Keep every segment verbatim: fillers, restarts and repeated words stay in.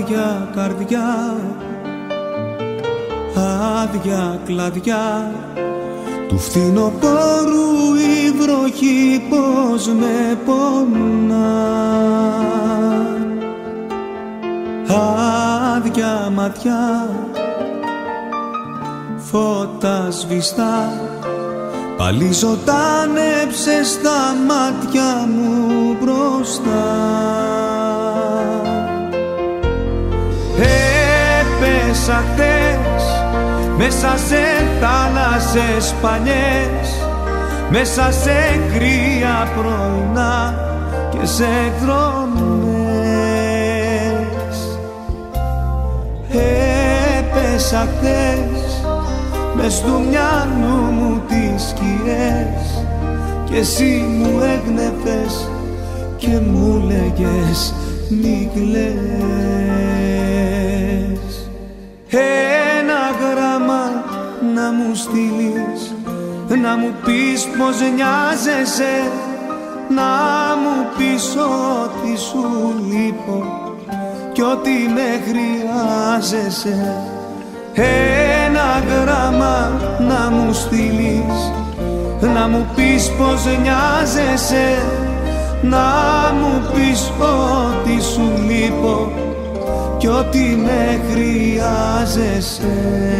άδεια καρδιά, άδεια κλαδιά του φθινοπόρου η βροχή πως με πονά. Άδεια ματιά, φώτα σβηστά, πάλι ζωντάνεψε στα μάτια μου μπροστά. Έπεσα χθες μέσα σε θάλασσες παλιές, μέσα σε κρύα πρωινά και σε εκδρομές. Έπεσα χθες μες του μυαλού μου τις σκιές και εσύ μου έγνεφες και μου λέγες μη κλαις. Ένα γράμμα να μου στείλεις, να μου πεις πως νοιάζεσαι, να μου πεις ότι σου λείπω κι ότι με χρειάζεσαι. Ένα γράμμα να μου στείλεις, να μου πεις πως νοιάζεσαι, να μου πεις ότι σου λείπω κι ότι με χρειάζεσαι.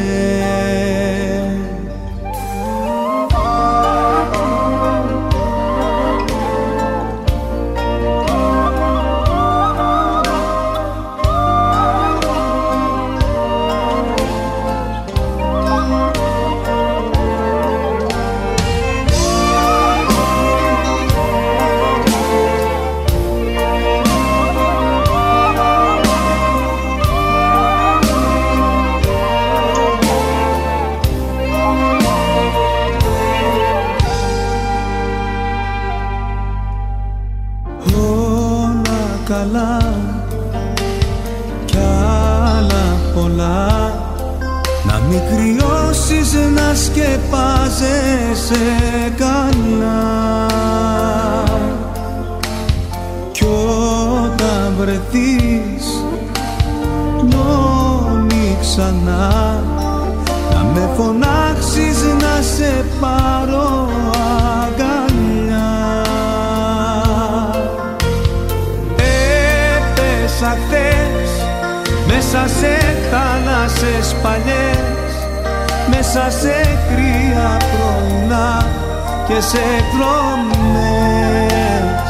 Καλά κι άλλα πολλά, να μην κρυώσεις, να σκεπάζεσαι καλά. Κι όταν βρεθείς νόμι ξανά, να με φωνάξεις, να σε πάρω αγκαλιά. Χθες μέσα σε θάλασσες παλιές, μέσα σε κρύα πρωινά και σε εκδρομές.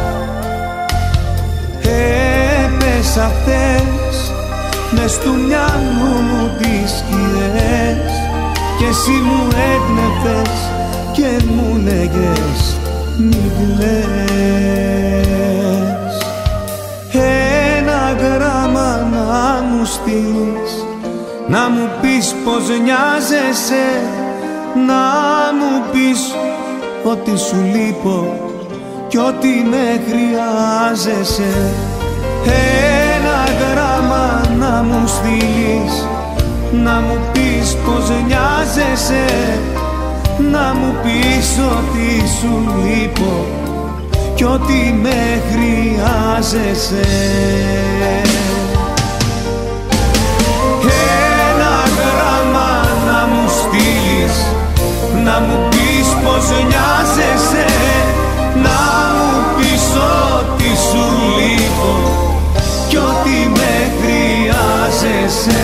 Έπεσα χθες μες του μυαλού μου τις σκιές και εσύ μου έγνεφες και μου λέγες μη κλαις. Ένα γράμμα να μου στείλεις, να μου πεις πως νοιάζεσαι, να μου πεις ότι σου λείπω κι ότι με χρειάζεσαι. Ένα γράμμα να μου στείλεις, να μου πεις πως νοιάζεσαι, να μου πεις ότι σου λείπω κι ότι με χρειάζεσαι. Ένα γράμμα να μου στείλεις, να μου πεις πως νοιάζεσαι, να μου πεις ότι σου λείπω κι ότι με χρειάζεσαι.